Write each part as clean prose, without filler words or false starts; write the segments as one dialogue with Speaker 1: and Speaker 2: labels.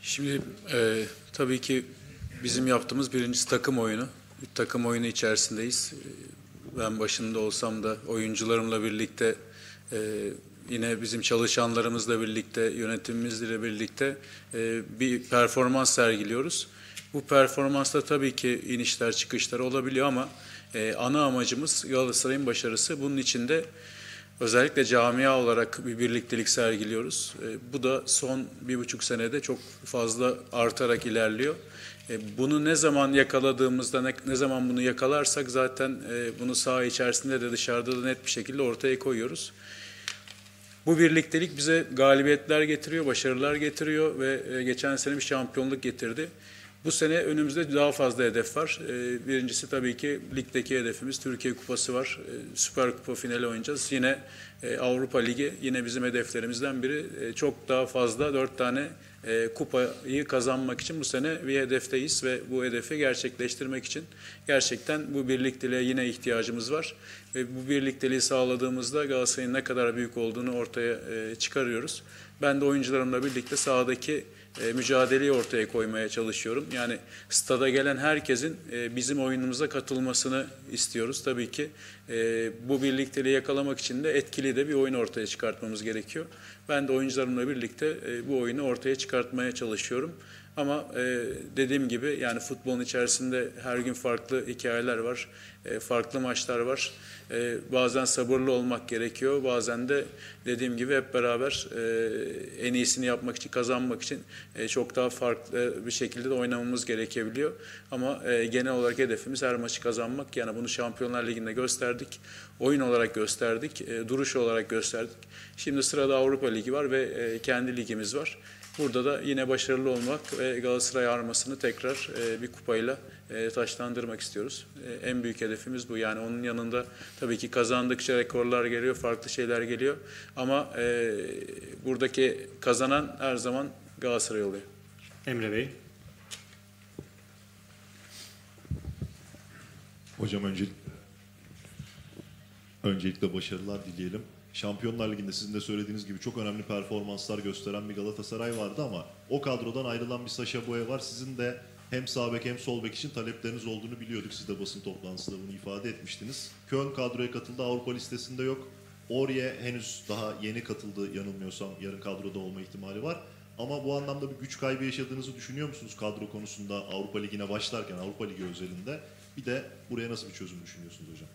Speaker 1: Şimdi tabii ki bizim yaptığımız birincisi takım oyunu. Bir takım oyunu içerisindeyiz. Ben başında olsam da oyuncularımla birlikte yine bizim çalışanlarımızla birlikte, yönetimimizle birlikte bir performans sergiliyoruz. Bu performansta tabii ki inişler çıkışlar olabiliyor ama ana amacımız Galatasaray'ın başarısı. Bunun için de özellikle camia olarak bir birliktelik sergiliyoruz. Bu da son 1,5 senede çok fazla artarak ilerliyor. Bunu ne zaman yakaladığımızda, ne zaman bunu yakalarsak zaten bunu saha içerisinde de dışarıda da net bir şekilde ortaya koyuyoruz. Bu birliktelik bize galibiyetler getiriyor, başarılar getiriyor ve geçen sene bir şampiyonluk getirdi. Bu sene önümüzde daha fazla hedef var. Birincisi tabii ki ligdeki hedefimiz Türkiye Kupası var. Süper Kupa finali oynayacağız. Yine Avrupa Ligi yine bizim hedeflerimizden biri. Çok daha fazla 4 tane kupayı kazanmak için bu sene bir hedefteyiz ve bu hedefi gerçekleştirmek için gerçekten bu birlikteliğe yine ihtiyacımız var. Ve bu birlikteliği sağladığımızda Galatasaray'ın ne kadar büyük olduğunu ortaya çıkarıyoruz. Ben de oyuncularımla birlikte sahadaki mücadeleyi ortaya koymaya çalışıyorum. Yani stada gelen herkesin bizim oyunumuza katılmasını istiyoruz. Tabii ki bu birlikteliği yakalamak için de etkili de bir oyun ortaya çıkartmamız gerekiyor. Ben de oyuncularımla birlikte bu oyunu ortaya çıkartmaya çalışıyorum. Ama dediğim gibi yani futbolun içerisinde her gün farklı hikayeler var, farklı maçlar var. Bazen sabırlı olmak gerekiyor, bazen de dediğim gibi hep beraber en iyisini yapmak için, kazanmak için çok daha farklı bir şekilde de oynamamız gerekebiliyor. Ama genel olarak hedefimiz her maçı kazanmak. Yani bunu Şampiyonlar Ligi'nde gösterdik, oyun olarak gösterdik, duruş olarak gösterdik. Şimdi sırada Avrupa Ligi var ve kendi ligimiz var. Burada da yine başarılı olmak ve Galatasaray armasını tekrar bir kupayla taçlandırmak istiyoruz. En büyük hedefimiz bu. Yani onun yanında tabii ki kazandıkça rekorlar geliyor, farklı şeyler geliyor. Ama buradaki kazanan her zaman Galatasaray oluyor.
Speaker 2: Emre Bey.
Speaker 3: Hocam öncelikle başarılar dileyelim. Şampiyonlar Ligi'nde sizin de söylediğiniz gibi çok önemli performanslar gösteren bir Galatasaray vardı ama o kadrodan ayrılan bir Sacha Boey var. Sizin de hem sağ bek hem sol bek için talepleriniz olduğunu biliyorduk. Siz de basın toplantısında bunu ifade etmiştiniz. Köln kadroya katıldı, Avrupa listesinde yok. Orye henüz daha yeni katıldı yanılmıyorsam, yarın kadroda olma ihtimali var. Ama bu anlamda bir güç kaybı yaşadığınızı düşünüyor musunuz kadro konusunda Avrupa Ligi'ne başlarken, Avrupa Ligi özelinde? Bir de buraya nasıl bir çözüm düşünüyorsunuz hocam?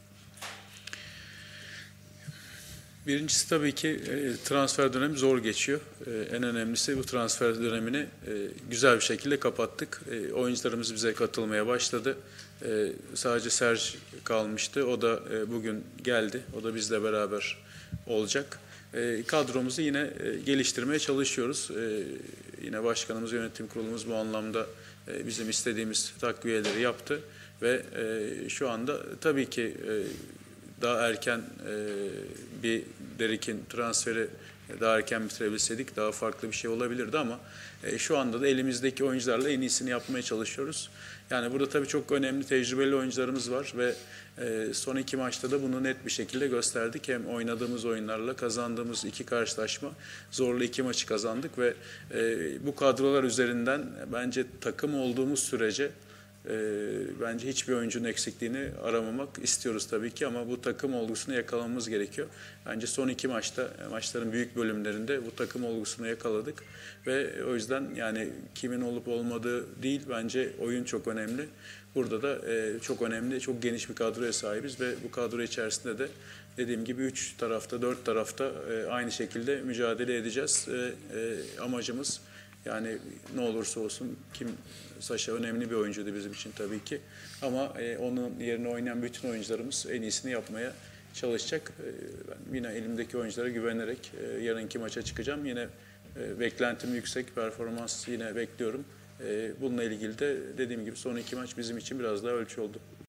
Speaker 1: Birincisi tabii ki transfer dönemi zor geçiyor. En önemlisi bu transfer dönemini güzel bir şekilde kapattık. Oyuncularımız bize katılmaya başladı. Sadece Serge kalmıştı. O da bugün geldi. O da bizle beraber olacak. Kadromuzu yine geliştirmeye çalışıyoruz. Yine başkanımız, yönetim kurulumuz bu anlamda bizim istediğimiz takviyeleri yaptı. Ve şu anda tabii ki daha erken bir Derik'in transferi daha erken bitirebilseydik daha farklı bir şey olabilirdi ama şu anda da elimizdeki oyuncularla en iyisini yapmaya çalışıyoruz. Yani burada tabii çok önemli tecrübeli oyuncularımız var ve son 2 maçta da bunu net bir şekilde gösterdik. Hem oynadığımız oyunlarla kazandığımız 2 karşılaşma, zorlu 2 maçı kazandık ve bu kadrolar üzerinden bence takım olduğumuz sürece bence hiçbir oyuncunun eksikliğini aramamak istiyoruz tabii ki ama bu takım olgusunu yakalamamız gerekiyor. Bence son 2 maçta, maçların büyük bölümlerinde bu takım olgusunu yakaladık ve o yüzden yani kimin olup olmadığı değil bence oyun çok önemli. Burada da çok önemli, çok geniş bir kadroya sahibiz ve bu kadro içerisinde de dediğim gibi 3 tarafta, 4 tarafta aynı şekilde mücadele edeceğiz. Amacımız yani ne olursa olsun Sacha önemli bir oyuncuydu bizim için tabii ki. Ama onun yerine oynayan bütün oyuncularımız en iyisini yapmaya çalışacak. Ben yine elimdeki oyunculara güvenerek yarınki maça çıkacağım. Yine beklentim yüksek, performans yine bekliyorum. Bununla ilgili de dediğim gibi son 2 maç bizim için biraz daha ölçü oldu.